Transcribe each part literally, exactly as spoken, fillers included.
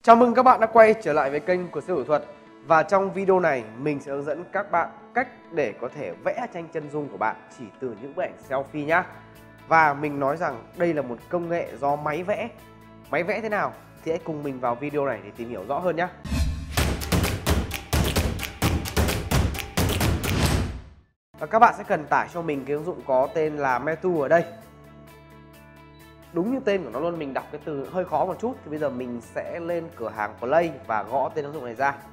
Chào mừng các bạn đã quay trở lại với kênh của Siêu Thủ Thuật. Và trong video này mình sẽ hướng dẫn các bạn cách để có thể vẽ tranh chân dung của bạn chỉ từ những bức ảnh selfie nhá. Và mình nói rằng đây là một công nghệ do máy vẽ. Máy vẽ thế nào thì hãy cùng mình vào video này để tìm hiểu rõ hơn nhé. Và các bạn sẽ cần tải cho mình cái ứng dụng có tên là Metu ở đây. Đúng như tên của nó luôn, mình đọc cái từ hơi khó một chút. Thì bây giờ mình sẽ lên cửa hàng Play và gõ tên ứng dụng này ra.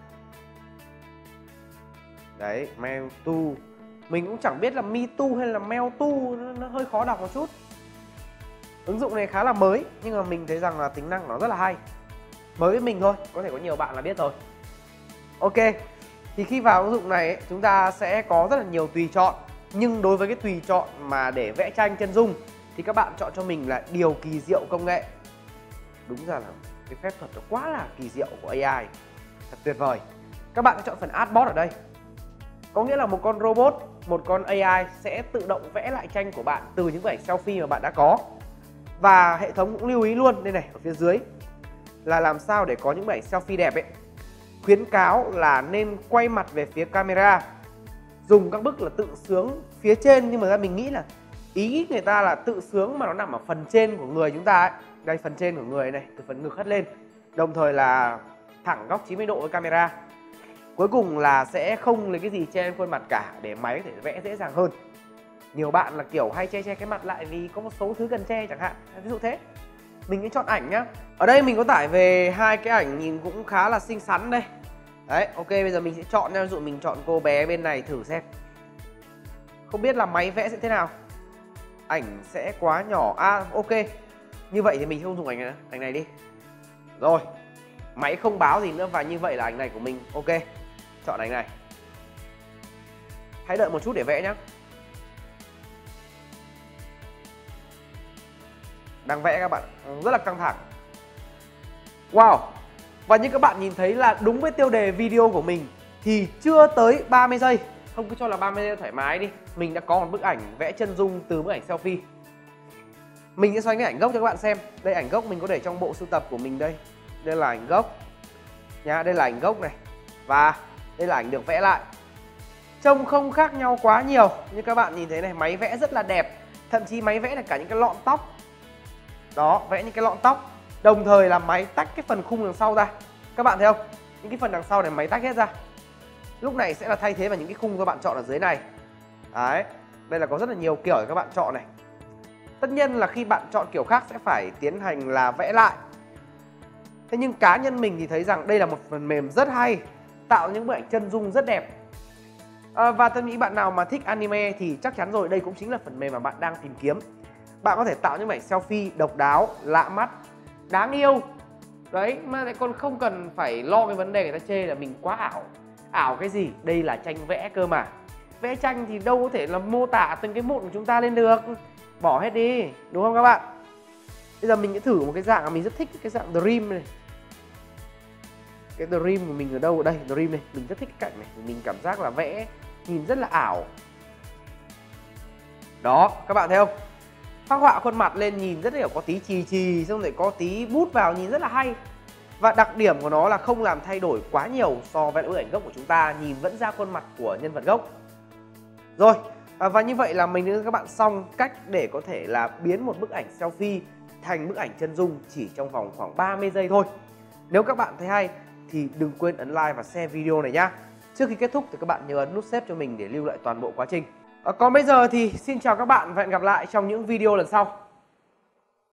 Đấy, Metu. Mình cũng chẳng biết là Mitu hay là Meltu, nó hơi khó đọc một chút. Ứng dụng này khá là mới, nhưng mà mình thấy rằng là tính năng nó rất là hay. Mới với mình thôi, có thể có nhiều bạn là biết rồi. Ok, thì khi vào ứng dụng này ấy, chúng ta sẽ có rất là nhiều tùy chọn. Nhưng đối với cái tùy chọn mà để vẽ tranh chân dung thì các bạn chọn cho mình là điều kỳ diệu công nghệ. Đúng ra là cái phép thuật nó quá là kỳ diệu của a i, thật tuyệt vời. Các bạn sẽ chọn phần Artbot ở đây. Có nghĩa là một con robot, một con a i sẽ tự động vẽ lại tranh của bạn từ những bức ảnh selfie mà bạn đã có. Và hệ thống cũng lưu ý luôn đây này, ở phía dưới là làm sao để có những bức ảnh selfie đẹp ấy. Khuyến cáo là nên quay mặt về phía camera, dùng các bức là tự sướng phía trên, nhưng mà ra mình nghĩ là ý người ta là tự sướng mà nó nằm ở phần trên của người chúng ta ấy. Đây, phần trên của người này, từ phần ngực hất lên, đồng thời là thẳng góc chín mươi độ với camera. Cuối cùng là sẽ không lấy cái gì che lên khuôn mặt cả, để máy có thể vẽ dễ dàng hơn. Nhiều bạn là kiểu hay che che cái mặt lại vì có một số thứ cần che chẳng hạn, ví dụ thế. Mình sẽ chọn ảnh nhá. Ở đây mình có tải về hai cái ảnh nhìn cũng khá là xinh xắn đây. Đấy, ok, bây giờ mình sẽ chọn nha. Ví dụ mình chọn cô bé bên này thử xem. Không biết là máy vẽ sẽ thế nào. Ảnh sẽ quá nhỏ. À, ok. Như vậy thì mình không dùng ảnh này, ảnh này đi. Rồi, máy không báo gì nữa. Và như vậy là ảnh này của mình. Ok, chọn ảnh này. Hãy đợi một chút để vẽ nhé. Đang vẽ các bạn, rất là căng thẳng. Wow. Và như các bạn nhìn thấy là đúng với tiêu đề video của mình thì chưa tới ba mươi giây. Không, cứ cho là ba mươi giây thoải mái đi. Mình đã có một bức ảnh vẽ chân dung từ bức ảnh selfie. Mình sẽ xoay cái ảnh gốc cho các bạn xem. Đây, ảnh gốc mình có để trong bộ sưu tập của mình đây. Đây là ảnh gốc nha, đây là ảnh gốc này. Và đây là ảnh được vẽ lại. Trông không khác nhau quá nhiều. Như các bạn nhìn thấy này, máy vẽ rất là đẹp. Thậm chí máy vẽ là cả những cái lọn tóc. Đó, vẽ những cái lọn tóc. Đồng thời là máy tách cái phần khung đằng sau ra. Các bạn thấy không? Những cái phần đằng sau này máy tách hết ra. Lúc này sẽ là thay thế vào những cái khung các bạn chọn ở dưới này. Đấy, đây là có rất là nhiều kiểu để các bạn chọn này. Tất nhiên là khi bạn chọn kiểu khác sẽ phải tiến hành là vẽ lại. Thế nhưng cá nhân mình thì thấy rằng đây là một phần mềm rất hay, tạo những bức ảnh chân dung rất đẹp. à, Và tôi nghĩ bạn nào mà thích anime thì chắc chắn rồi, đây cũng chính là phần mềm mà bạn đang tìm kiếm. Bạn có thể tạo những bức ảnh selfie độc đáo, lạ mắt, đáng yêu. Đấy, mà lại còn không cần phải lo cái vấn đề người ta chê là mình quá ảo. Ảo cái gì? Đây là tranh vẽ cơ mà. Vẽ tranh thì đâu có thể là mô tả từng cái một của chúng ta lên được. Bỏ hết đi, đúng không các bạn? Bây giờ mình sẽ thử một cái dạng mà mình rất thích, cái dạng Dream này. Cái Dream của mình ở đâu? Ở đây, Dream này. Mình rất thích cái cảnh này. Mình cảm giác là vẽ nhìn rất là ảo. Đó, các bạn thấy không? Phác họa khuôn mặt lên nhìn rất là có tí chì chì, xong rồi có tí bút vào nhìn rất là hay. Và đặc điểm của nó là không làm thay đổi quá nhiều so với bức ảnh gốc của chúng ta, nhìn vẫn ra khuôn mặt của nhân vật gốc. Rồi, và như vậy là mình đưa các bạn xong cách để có thể là biến một bức ảnh selfie thành bức ảnh chân dung chỉ trong vòng khoảng ba mươi giây thôi. Nếu các bạn thấy hay thì đừng quên ấn like và share video này nhá. Trước khi kết thúc thì các bạn nhớ ấn nút xếp cho mình để lưu lại toàn bộ quá trình. À, còn bây giờ thì xin chào các bạn và hẹn gặp lại trong những video lần sau.